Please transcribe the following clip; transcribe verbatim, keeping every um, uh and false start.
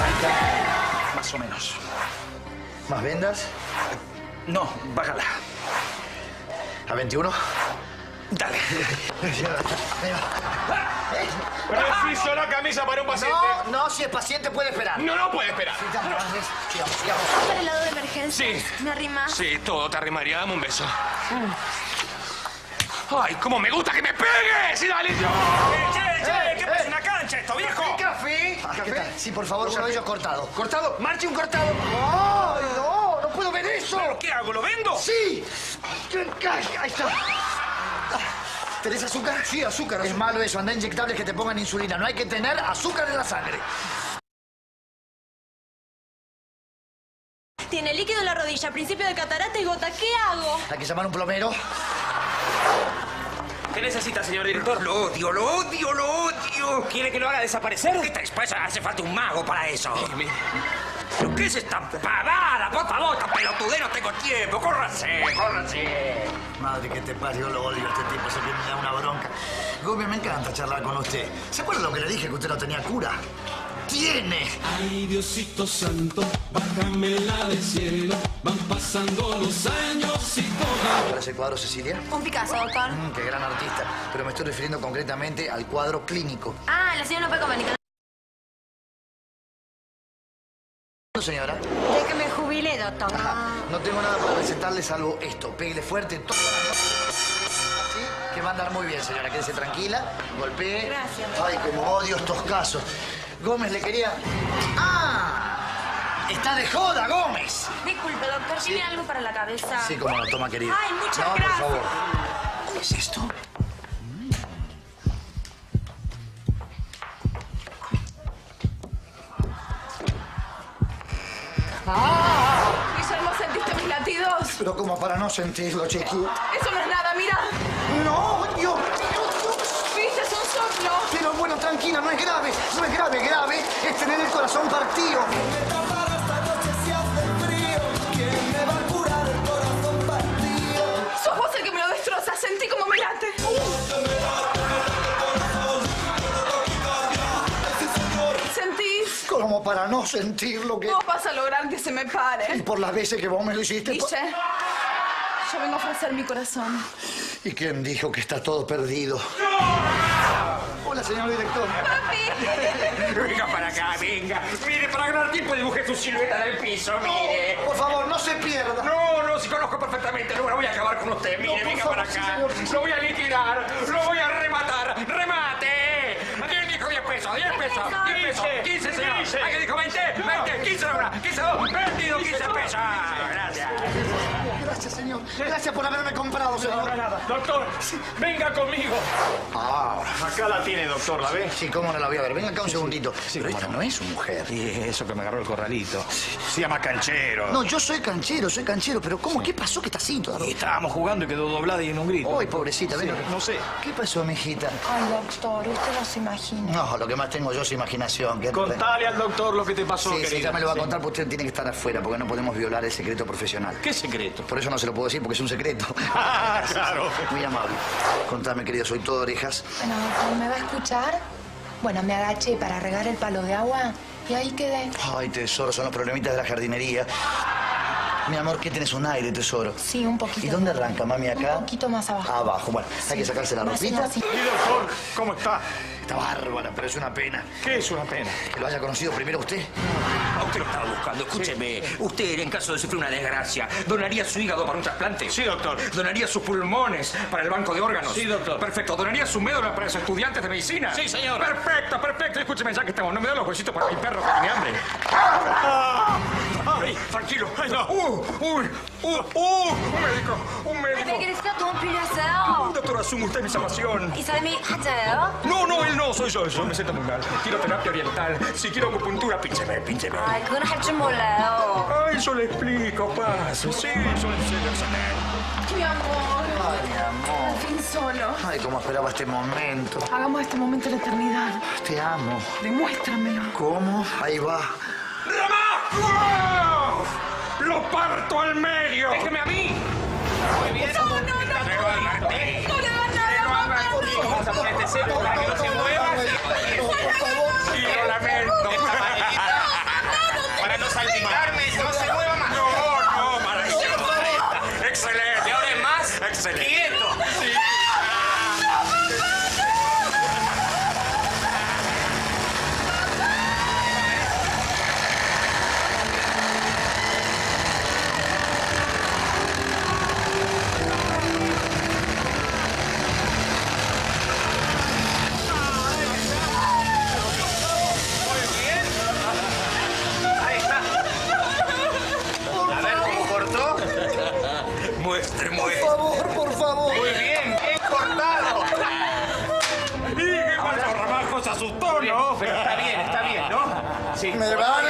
Más o menos. ¿Más vendas? No, bájala. ¿A veintiuno? Dale. Preciso la camisa para un paciente. No, no, si es paciente puede esperar. No, no puede esperar. Sigamos, sigamos. ¿Para el lado de emergencia? Sí. ¿Me arrimas? Sí, todo te arrimaría. Dame un beso. ¡Ay, cómo me gusta que me pegues! ¡Sí, dale! Che, che, che, ¿qué pasa? ¿Una cancha esto, viejo? ¿Café? ¿Qué tal? Sí, por favor, uno de ellos cortado. ¿Cortado? ¡Marche un cortado! ¡Ay, no! ¡No puedo ver eso! ¿Pero qué hago? ¿Lo vendo? ¡Sí! Ahí está. ¿Tenés azúcar? Sí, azúcar. Es malo eso, anda inyectables que te pongan insulina. No hay que tener azúcar en la sangre. Tiene líquido en la rodilla, principio de catarata y gota. ¿Qué hago? Hay que llamar a un plomero. ¿Qué necesita, señor director? Lo odio, lo odio, lo odio. ¿Quiere que lo haga desaparecer? ¿Qué tal? Pues hace falta un mago para eso. Eh, mire. ¿Pero qué es esta pavada? Por favor, esta pelotudez, no tengo tiempo. ¡Córrase, córrase! Madre que te parió, lo odio este tipo, sé que me da una bronca. Gómez, me encanta charlar con usted. ¿Se acuerda lo que le dije, que usted no tenía cura? ¡Tiene! Ay, Diosito santo, bájamela del cielo. Van pasando los años y toda... ¿Para ese cuadro, Cecilia? Un Picasso, doctor. Mm, qué gran artista. Pero me estoy refiriendo concretamente al cuadro clínico. Ah, la señora no puede comunicar. Señora. De que me jubilé, doctor. Ajá. No tengo nada para recetarle salvo esto. Pégale fuerte toda la noche. Así que va a andar muy bien, señora. Quédese tranquila. Golpee. Gracias. Ay, como odio estos casos. Gómez le quería... ¡Ah! ¡Está de joda, Gómez! Disculpe, doctor, ¿tiene Sí. algo para la cabeza? Sí, como no, toma, querido. Ay, muchas no, gracias. por favor. ¿Qué es esto? ¡Ah! Guillermo, ¿sentiste mis latidos? Pero como para no sentirlo, Chequi. Eso no es nada, mira. ¡No! ¡Dios! ¿Viste? Es un soplo. Pero bueno, tranquila, no es grave. No es grave, grave es tener el corazón partido. Sos vos el que me lo destroza. Sentí como me late. ¿Sentís? Como para no sentir lo que... ¿Cómo vas a lograr que se me Y pare? por las veces que vos me lo hiciste... por- Guille, yo vengo a ofrecer mi corazón. ¿Y quién dijo que está todo perdido? Hola, señor director. ¡Papi! Venga para acá, venga. Mire, para ganar tiempo dibujé su silueta en el piso, mire. Por favor, no se pierda. No, no, si conozco perfectamente el lugar, voy a acabar con usted. Mire, No, por venga favor, para sí, acá. señor, sí, Lo voy a liquidar, lo voy a rematar. ¡Remate! ¿Quién dijo diez pesos? diez pesos, diez pesos, quince, señor. ¿Alguien dijo veinte? veinte, quince la una, quince dos, veintidós, quince pesos. Gracias. Gracias, señor. Gracias por haberme comprado, señor. Nada. Doctor, venga conmigo. Ah, Acá la tiene, doctor, ¿la ve? sí, cómo no la voy a ver. Venga acá un segundito. Pero esta no es su mujer. Y eso que me agarró el corralito. Se llama canchero. No, yo soy canchero, soy canchero. Pero ¿cómo? ¿Qué pasó que está así Y todavía? estábamos jugando y quedó doblada y en un grito. Ay, pobrecita, ven. No sé. ¿Qué pasó, mijita? Ay, doctor, usted no se imagina. No, lo que más tengo yo es imaginación. ¿Qué- Contale al doctor lo que te pasó, Sí, sí, querida. ya me lo va a Sí. contar, porque usted tiene que estar afuera, porque no podemos violar el secreto profesional. ¿Qué secreto? Por eso no se lo puedo decir, porque es un secreto. Ah, claro. Muy amable. Contame, querido, soy todo orejas. Bueno, doctor, ¿me va a escuchar? Bueno, me agaché para regar el palo de agua y ahí quedé. Ay, tesoro, son los problemitas de la jardinería. Mi amor, ¿qué tenés? Un aire, tesoro. Sí, un poquito. ¿Y dónde arranca, mami, acá? Un poquito más abajo. Abajo. Bueno, hay que sacarse la Más ropita. así. Y doctor, ¿cómo está? Está bárbara, pero es una pena. ¿Qué es una pena? Que lo haya conocido primero usted. A usted lo estaba buscando, escúcheme. Usted, en caso de sufrir una desgracia, ¿donaría su hígado para un trasplante? Sí, doctor. ¿Donaría sus pulmones para el banco de órganos? Sí, doctor. Perfecto. ¿Donaría su médula para los estudiantes de medicina? Sí, señor. Perfecto, perfecto. Escúcheme, ya que estamos. No me da los huesitos para mi perro que tiene hambre. Ay, tranquilo. Ay, no. Uh, uy, uh, uh, un médico, un médico. Mais qu'est-ce que tu as pu le faire? Doctor, asume usted mi salvación. ¿Y sabe mi hater? No, no, él no, soy yo. Yo me siento muy mal. Quiero terapia oriental. Si quiero acupuntura, píncheme, píncheme. Ay, كون حد مولاو. Ay, yo le explico, paso. Sí, yo le enseño. Mi amor. Ay, mi amor. Al fin solo. Ay, cómo esperaba este momento. Hagamos este momento la eternidad. Te amo. Demuéstramelo. ¿Cómo? Ahí va. ¡Rama! ¡Lo parto al medio! ¡Déjeme a mí! Muy bien. No, no, no. ¡Pero al Martín! No le hagas nada, mamá. Vamos a ponerte serio para que no se mueva. Por favor. ¡Y lo lamento! extremo Por es. favor, por favor. Muy bien, bien cortado. ¿Y qué pasó, Ramajo? Se asustó, ¿no? Pero está bien, está bien, ¿no? Sí. Me va